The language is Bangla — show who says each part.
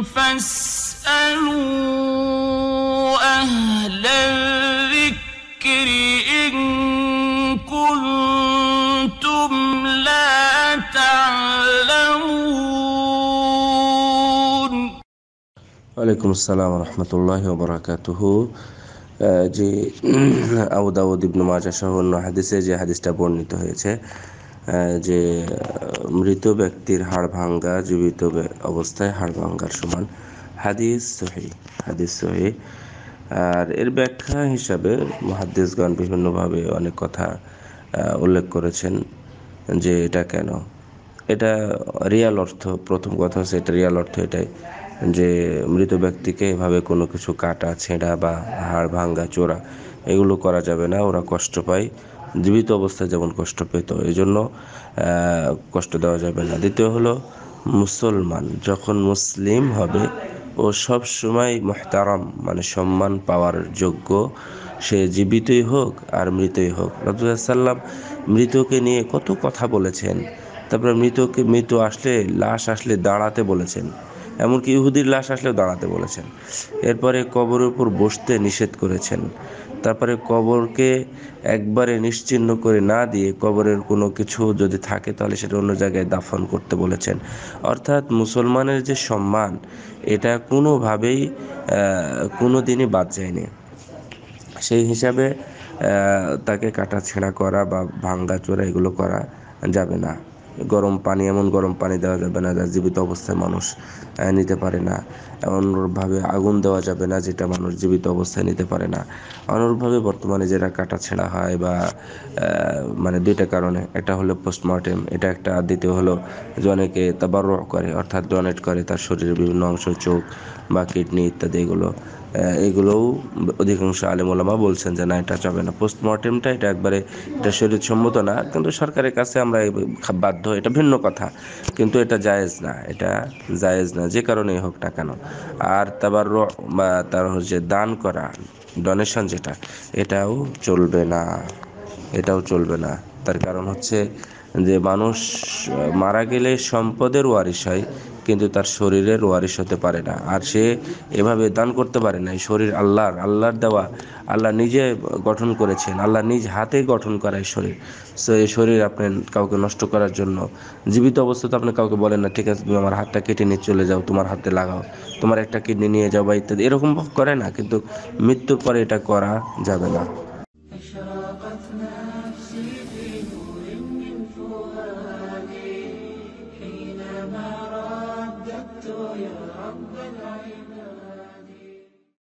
Speaker 1: فاسألوا أهل الذكر إن كنتم لا تعلمون.
Speaker 2: ওয়ালাইকুম আসসালাম রহমতুল্লাহি ওয়া বারাকাতুহু। যে আবু দাউদ ইবনে মাজাহ সহ অন্য হাদিসে যে হাদিসটা বর্ণিত হয়েছে যে মৃত ব্যক্তির হাড় ভাঙ্গা জীবিত অবস্থায় হাড় ভাঙ্গার সমান, হাদিস সহিহ। আর এর ব্যাখ্যা হিসাবে মুহাদ্দিসগণ বিভিন্নভাবে অনেক কথা উল্লেখ করেছেন যে এটা কেন। এটা রিয়াল অর্থ, প্রথম কথা হচ্ছে এটা রিয়াল অর্থ এটাই যে মৃত ব্যক্তিকে এভাবে কোনো কিছু কাটা ছেঁড়া বা হাড় ভাঙ্গা চোরা এগুলো করা যাবে না, ওরা কষ্ট পায় জীবিত অবস্থায় যেমন কষ্ট পেত, এই জন্য কষ্ট দেওয়া যাবে না। দ্বিতীয় হলো মুসলমান যখন মুসলিম হবে ও সব সময় মুহতারাম মানে সম্মান পাওয়ার যোগ্য, সে জীবিতই হোক আর মৃতই হোক। রাসূলুল্লাহ সাল্লাম মৃতকে নিয়ে কত কথা বলেছেন, তারপরে মৃত আসলে লাশ আসলে দাঁড়াতে বলেছেন, এমনকি ইহুদির লাশ আসলেও দাঁড়াতে বলেছেন। এরপরে কবরের উপর বসতে নিষেধ করেছেন। তারপরে কবরকে একবারে নিশ্চিহ্ন করে না দিয়ে কবরের কোনো কিছু যদি থাকে তাহলে সেটা অন্য জায়গায় দাফন করতে বলেছেন। অর্থাৎ মুসলমানের যে সম্মান এটা কোনোভাবেই কোনো দিনই বাদ যায়নি। সেই হিসাবে তাকে কাটা ছেঁড়া করা বা ভাঙ্গা চোরা এগুলো করা যাবে না। গরম পানি, এমন গরম পানি দেওয়া যাবে না যা জীবিত অবস্থায় মানুষ নিতে পারে না। এমনভাবে আগুন দেওয়া যাবে না যেটা মানুষ জীবিত অবস্থায় নিতে পারে না। অনুরূপভাবে বর্তমানে যেটা কাটা ছেঁড়া হয় বা মানে দুইটা কারণে, একটা হলো পোস্টমর্টেম, এটা একটা, দ্বিতীয় হলো যে অনেকে তাবাররু করে অর্থাৎ ডোনেট করে তার শরীরের বিভিন্ন অংশ, চোখ বা কিডনি ইত্যাদি, এগুলোও অধিকাংশ আলেম ওলামা বলছেন যে না, এটা যাবে না। পোস্টমর্টেমটা এটা একবারে এটা শরীরসম্মত না, কিন্তু সরকারের কাছে আমরা বাধ্য, এটা ভিন্ন কথা, কিন্তু এটা জায়েজ না যে কারণেই হোক না কেন। আর তাবাররু বা তার হচ্ছে দান করা, ডোনেশন যেটা, এটাও চলবে না। তার কারণ হচ্ছে যে মানুষ মারা গেলে সম্পদের ওয়ারিশ হয় কিন্তু তার শরীরের ওয়ারিশ হতে পারে না। আর সে এভাবে দান করতে পারে না। এই শরীর আল্লাহর দেওয়া, আল্লাহ নিজে গঠন করেছেন, আল্লাহ নিজ হাতে গঠন করা এই শরীর। সো এই শরীর আপনি কাউকে নষ্ট করার জন্য, জীবিত অবস্থাতে আপনি কাউকে বলেন না ঠিক আছে তুমি আমার হাতটা কেটে নিয়ে চলে যাও, তোমার হাতে লাগাও, তোমার একটা কিডনি নিয়ে যাও বা ইত্যাদি, এরকম করে না, কিন্তু মৃত্যুর পরে এটা করা যাবে না।
Speaker 1: أشرقت نفسي في نور من فؤادي حينما رددت يا رب العالمين.